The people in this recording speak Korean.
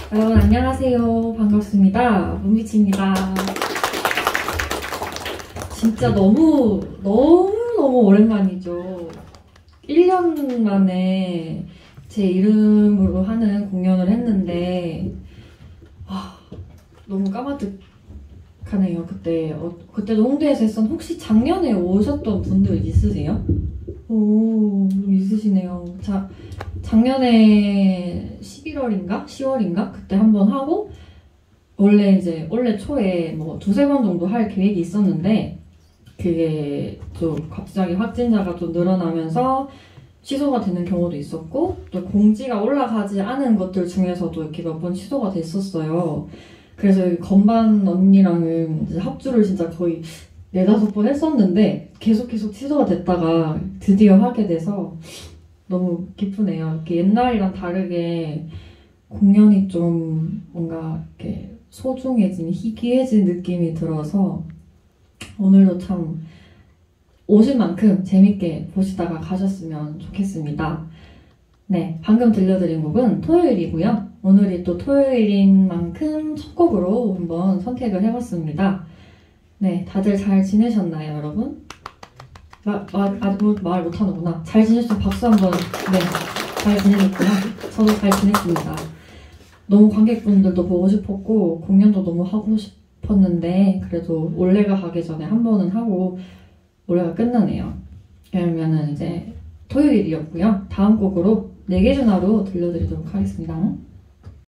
여러분 안녕하세요. 반갑습니다. 문미치입니다. 진짜 너무 오랜만이죠. 1년 만에 제 이름으로 하는 공연을 했는데 너무 까마득하네요. 그때도 홍대에서 했었는데 혹시 작년에 오셨던 분들 있으세요? 좀 있으시네요. 작년에 11월인가? 10월인가? 그때 한번 하고 원래 초에 뭐 두세 번 정도 할 계획이 있었는데 그게 좀 갑자기 확진자가 좀 늘어나면서 취소가 되는 경우도 있었고 또 공지가 올라가지 않은 것들 중에서도 이렇게 몇 번 취소가 됐었어요. 그래서 건반 언니랑은 이제 합주를 진짜 거의 4-5번 했었는데 계속 취소가 됐다가 드디어 하게 돼서 너무 기쁘네요. 이렇게 옛날이랑 다르게 공연이 좀 뭔가 이렇게 소중해진, 희귀해진 느낌이 들어서 오늘도 참 오신 만큼 재밌게 보시다가 가셨으면 좋겠습니다. 네, 방금 들려드린 곡은 토요일이고요. 오늘이 또 토요일인 만큼 첫 곡으로 한번 선택을 해봤습니다. 네, 다들 잘 지내셨나요, 여러분? 말 못하는구나. 잘 지내셨으면 박수 한번. 네, 잘 지내셨구나. 저도 잘 지냈습니다. 너무 관객분들도 보고 싶었고 공연도 너무 하고 싶었는데 그래도 올해가 가기 전에 한 번은 하고 올해가 끝나네요. 그러면은 이제 토요일이었고요. 다음 곡으로 내계준하로 들려드리도록 하겠습니다.